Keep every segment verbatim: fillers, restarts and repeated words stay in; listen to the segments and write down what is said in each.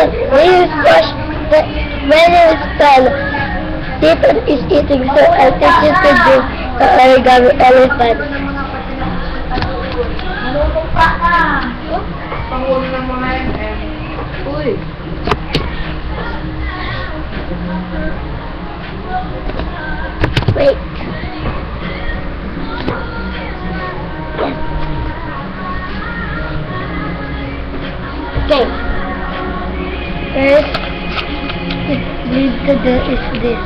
when he is pushed, when he is fell, Stephen is eating, so I think you could do the origami elephant. Uy! Wait. Okay. First, it need to do is this.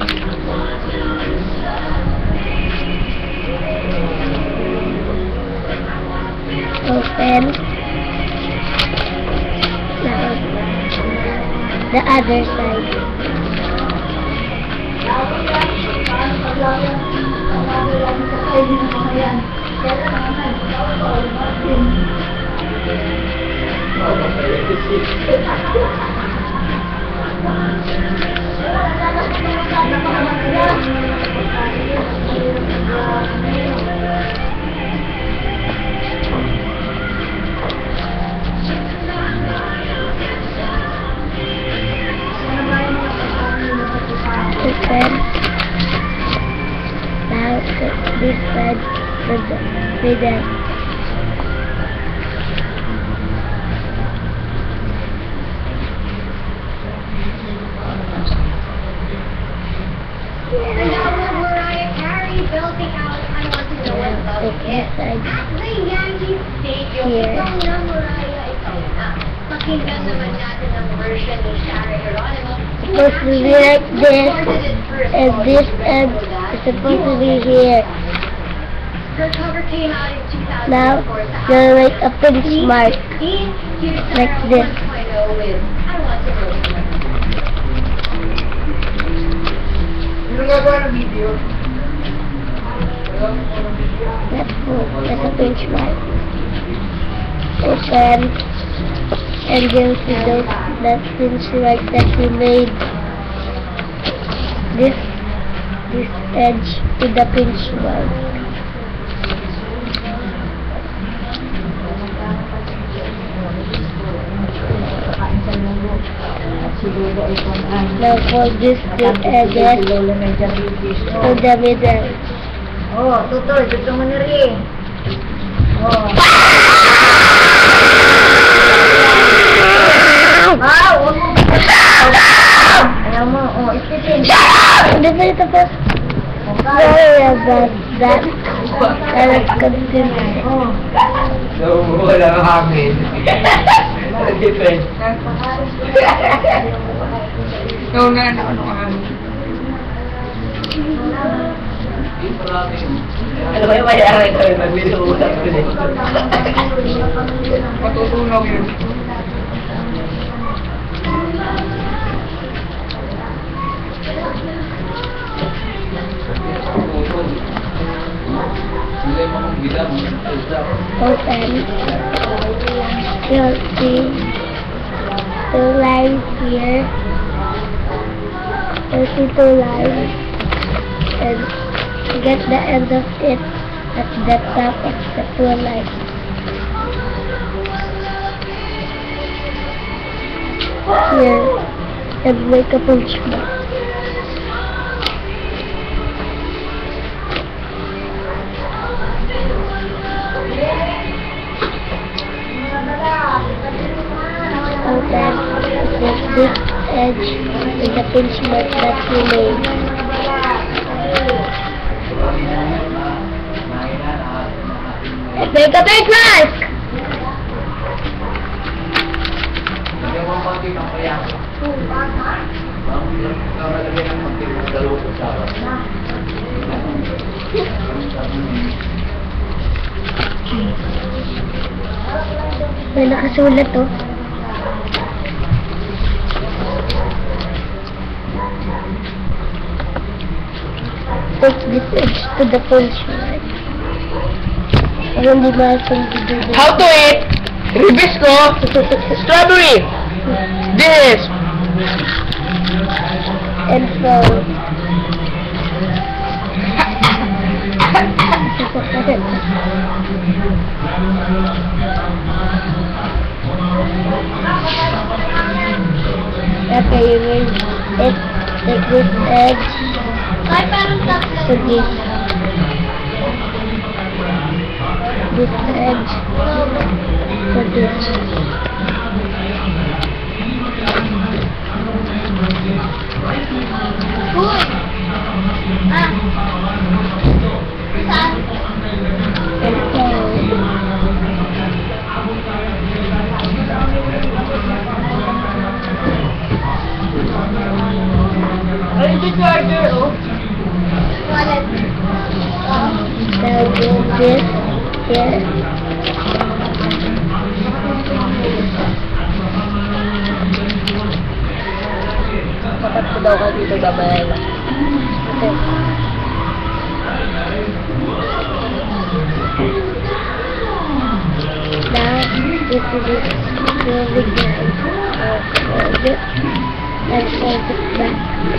Open. Now, the other side. Open. Now this side with the with that. Mariah Carey building out. I want to know what's up. This side. At the Yankee Stadium, Here. ikaw na Mariah, ikaw na. Pakinggan naman natin ang version ni Shara Geronimo. Supposed to be like this, and this end is supposed to be here. Her cover came out in two thousand four. Now, you're like a pinch mark, like this. With I want to know. That's cool. That's a pinch mark. Open, and you'll see those, that pinch mark that we made. This, this edge to the pinch mark. Now for this two edges to the middle. Oh, tutor, dito mo na rin. Oh. Wow! Alam mo, oh, ispitin. Hindi pa ito pa. Sorry about that. Let's continue. Oh. So, wala ng hangin. Different. No, na, ano, ano, ano. Ano ba yung mayari ko yung nagbiluusap ko din? Matutunaw yun. Open. You'll see two lines here. You'll see two lines. And get the end of it at the top of the two lines. Here. And make a punch mark. Open. Get this edge with the pinch mark that we made. Make a big mask! May nakasulat to. Take this edge to the punch mark. Hindi maasang to do this. How to eat Hibisco strawberry. This. And so Okay, you will take, take this edge Ay, parang tatlo. to this. This edge to this. Uy! Ah! Saan? Ay, the charger, oh. Wallet. Oh. Now do this here. Dapat ko daw ka dito gabayan lang. Okay. Now this is it. Here we go. Uh, hold it and hold it back.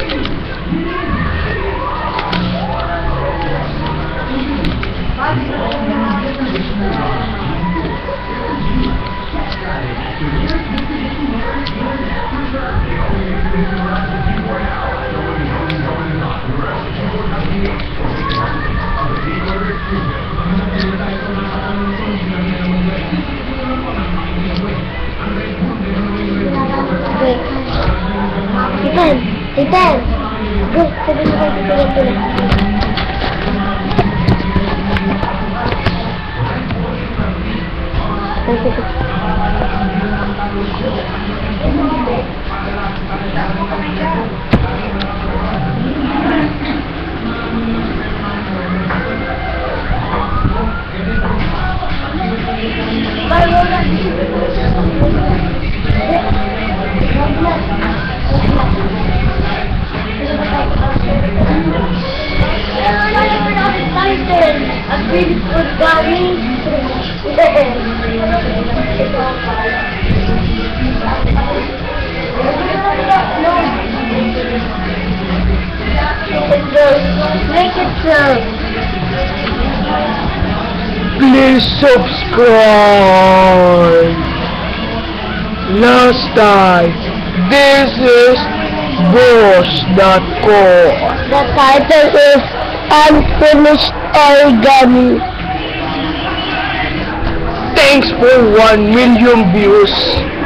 Wait. Ethan! Ethan! Go! Sabi mo kayo sa ko na. Ang bilis ko gawin. Make it so. Please subscribe. Last time. This is Bush dot com. The title is Unfinished Origami. Thanks for one million views.